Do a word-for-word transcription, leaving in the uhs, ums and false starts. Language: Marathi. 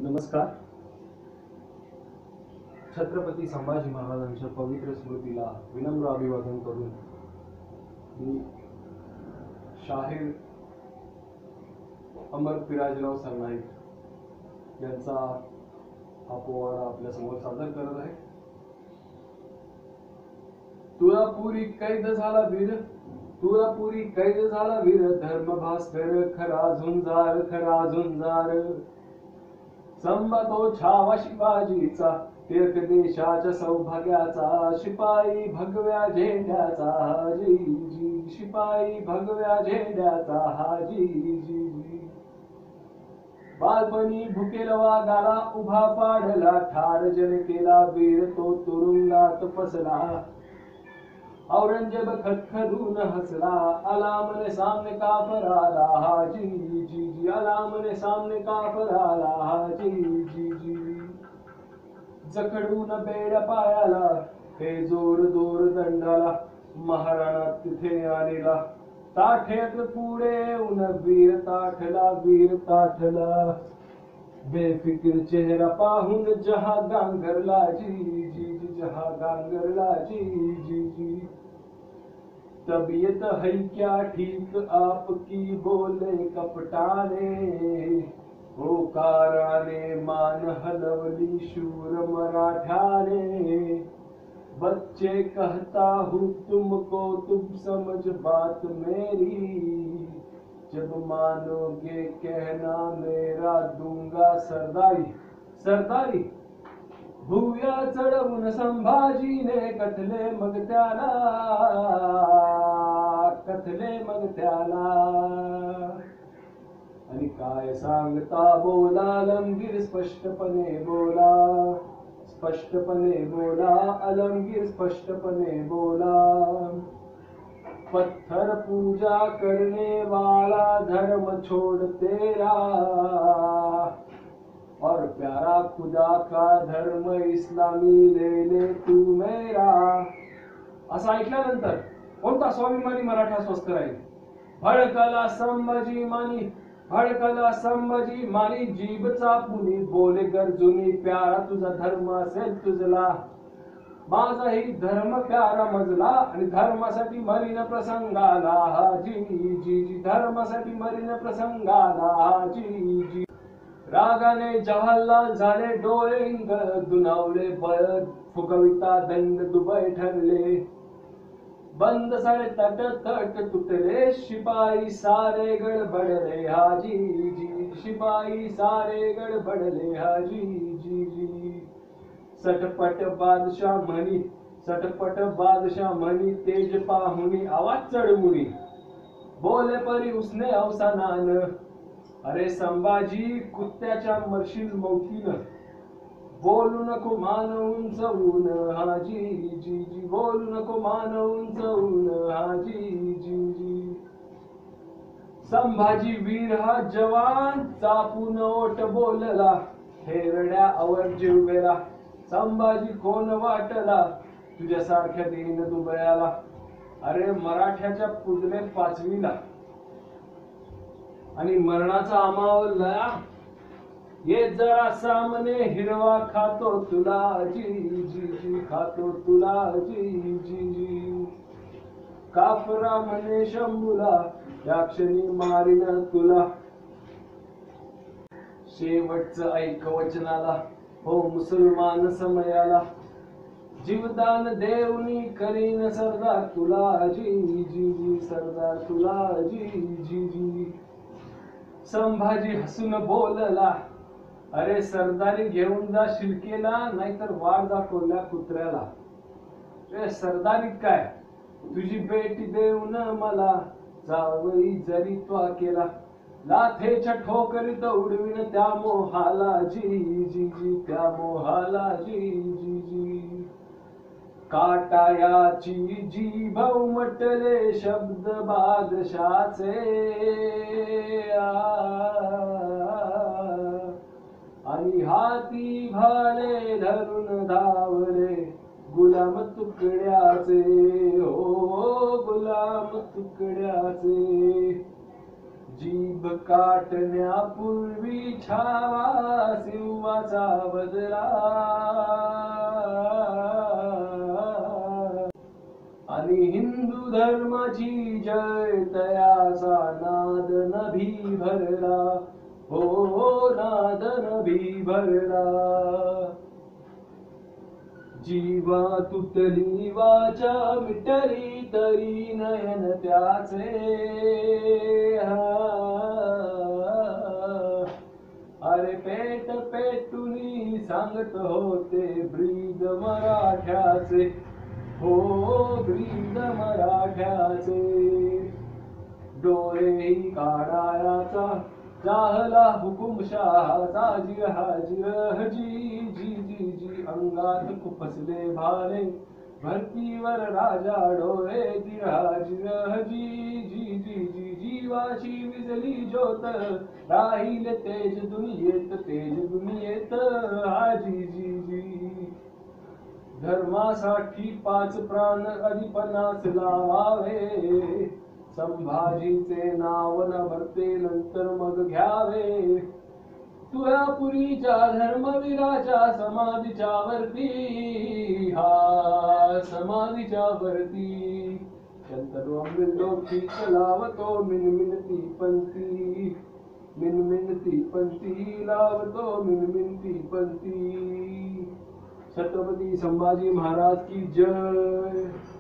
नमस्कार. छत्रपती संभाजी महाराजांच्या पवित्र स्मृतीला विनम्र अभिवादन करून मी शाहीर अमर पिराजराव सरनाईक यांचा हा पोवाडा आपल्या समोर सादर करत आहे. तुला पुरी कैद झाला वीर, तुला पुरी कैद झाला वीर, धर्म भास्कर खरा झुंजार, खरा झुंजार. संभा तो छावा शिवाजीचा, टिळक देशाच्या सौभाग्याचा, शिपाई भगव्या झेंड्याचा हाजी जी, शिपाई भगव्या झेंड्याचा हाजी जी. बालपणी भुकेल वाघाला उभा पाडला, ठार जन केला वीर तो तुरुंगात फसला. औरंगजेब खदखदून हसला, अलामने सामने काफर आला हाजी जी जी, अलामने सामने काफर आला हाजी जी जी. जखडून बेड पायाला, हे जोर दोर दंडाला, महाराणा तिथे आलेला. ताठ्यात पुढे उन वीर ताठला, वीर ताठला. बेफिकीर चेहरा पाहून जहा गांगरला जी जी जी, जहा गांगरला जी जी जी. तबीयत है क्या ठीक आपकी, बोले कपटाने, होकाराने मान हलवली शूर मराठाने. बच्चे कहता हूँ तुमको, तुम समझ बात मेरी, जब मानोगे कहना मेरा दूंगा सरदारी. सरदारी भुव्या चढवून संभाजीने कथले मग त्याला, कथले मग त्याला. आणि काय सांगता बोला अलमगीर, स्पष्टपणे बोला, स्पष्टपणे बोला अलमगीर, स्पष्टपणे बोला. पत्थर पूजा करने वाला धर्म छोड़ तेरा, और प्यारा खुदा का धर्म इस्लामी ले ले तू मेरा. असं ऐकल्यानंतर कोणता स्वाभिमानी मराठा स्वस्थ राहील? भडकला संभाजी मानी, भडकला संभाजी मानी, जीभ चापुनी बोले गरजुनी, प्यारा तुझा धर्म असेल तुझला, माझाही धर्म प्यारा मजला. आणि धर्मासाठी मरीन प्रसंगाला जी जी जी, धर्मासाठी मरीन प्रसंगाला जी जी. रागाने जवाहरलाल झाले डोळे इंग दुनावले, बळ फुगविता दंड दुबई ठरले. बंद सारे तट तट तुटले, शिपाई सारे गडबडले हाजी जी, शिपाई सारे गडबडले हाजी जी जी. सटपट बादशाह म्हणी, सटपट बादशाह म्हणी, तेज पाहुनी आवाज चढवुनी, बोले परी उसने अवसानान. अरे संभाजी कुत्त्याच्या मरशील मौतीन, बोलू नको मान उंचवून हाजी जी जी, बोलू नको मान उंचवून हाजी जी जी. संभाजी वीर हा जवान चापून ओठ बोलला, हेरड्या अवर जीव गेला. संभाजी कोण वाटला तुझ्यासारख्या दीन दुबयाला. अरे मराठ्याच्या पुजले पाचवीला, आणि मरणाचा अमावला. ये जरा सामने हिरवा खातो तुला जी जी जी, खातो तुला जी जी जी. काफरा म्हणे शंभूला, या क्षणी मारीन तुला. शेवटचं ऐक वचनाला, हो मुसलमान समयाला, जीवदान देऊनी करीन सरदार तुला जी जी जी, सरदार तुला जी जी जी. संभाजी हसून बोलला, अरे सरदारी घेऊन जा शिलकेला, नाहीतर वाढ दाखवल्या कुत्र्याला. रे सरदारी काय, तुझी बेटी देऊन मला, जावई जरी त्वा केला. लाथेच्या ठोकरीत उडविन त्या मोहाला जी जी जी, त्या मोहाला जी जी जी. काटायाची जीभ उमटले शब्द बादशाचे, आणि हाती भाले धरून धावले गुलाम तुकड्याचे, हो गुलाम तुकड्याचे. जीभ काटण्यापूर्वी छावा सिंहाचा बदला आणि हिंदू धर्माची जय तयाचा नाद नभी भरला हो नाद नभी भरला जीवा तुटली वाचा मिटली तरी नयन त्याचे अरे पेट पेटुनी सांगत होते ब्रीद मराठ्याचे हो ब्रीद मराठ्याचे डोळे काढायाचा जाहला हुकुमशहा जी हाजीर जी जी जी जी अंगात खुपसले भाले भरतीवर राजा डोळे ती हाजीर जी जी जी जी जीवाची विजली ज्योत राहील तेज दुनियेत तेज दुनियेत हाजी जी जी धर्मासाठी पाच प्राण अधिपनास लावावे संभाजीचे नाव न भरते नंतर मग घ्यावे तुळापुरीच्या धर्मवीराच्या समाधीच्या वरती हा समाधीच्या वरती शंतनु अंबिलधोक लावतो मिनमिनती पंथी मिनमिनती पंथी लावतो मिनमिनती पंथी छत्रपती संभाजी महाराज की जय।